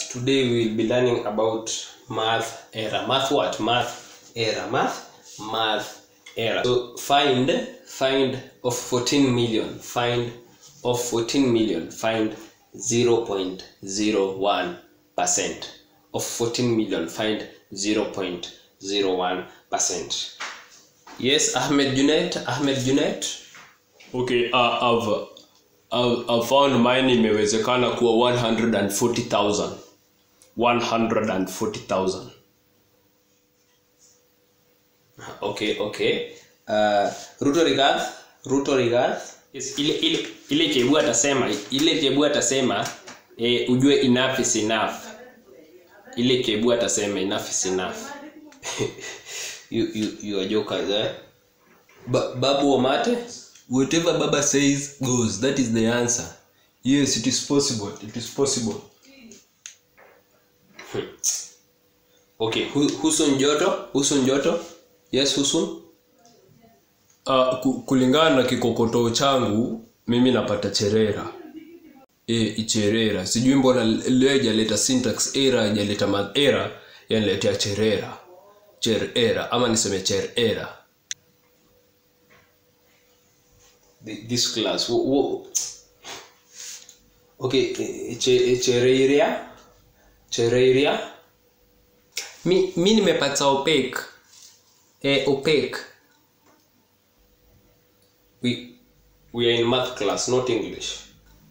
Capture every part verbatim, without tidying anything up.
today we will be learning about math error. Math what? Math error. Math math error. So find find of fourteen million. Find of fourteen million. Find zero point zero one percent of fourteen million. Find zero point zero one percent. Yes, Ahmed Junet. Ahmed Junet. Okay, uh, I've, I've, I've found mine imewezekana kuwa one hundred forty thousand. one hundred forty thousand. Okay, okay. Uh, Ruto regard, Ruto regard. Yes, ile ile ile jibu atasema, ile jibu atasema eh, ujue enough is enough. Ile jibu atasema enough is enough. you you you are jokers, eh? Ba Babu Omate, whatever Baba says goes. That is the answer. Yes, it is possible. It is possible. Hmm. Okay, Husun Joto, Husun Joto. Yes, Husun. Uh, kulingana na kikokoto changu mimi napata cherera. Eh, icherera. Sijui mbona leo hajaleta syntax error, hajaleta math error, yanaletea cherera. Cher error ama niseme cher error. This class. Whoa, whoa. Okay, chereria. Chereria. Mi mi nimepata opaque. Eh, opaque. We we are in math class, not English.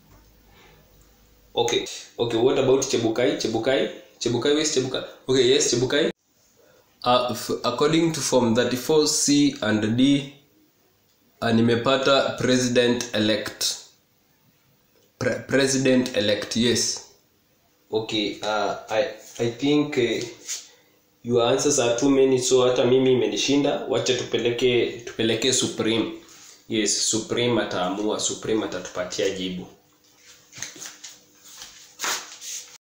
Okay. Okay, what about Chebukai? Chebukai? Chebukai, where's Chebukai? Okay, yes, Chebukai. Uh, according to form thirty-four C and D, uh, nimepata president elect. Pre president elect, yes. Okay, uh, I I think uh, your answers are too many, so hata mimi imenishinda. Wacha tupeleke tupeleke Supreme. Yes, Supreme ataamua, Supreme atatupatia jibu.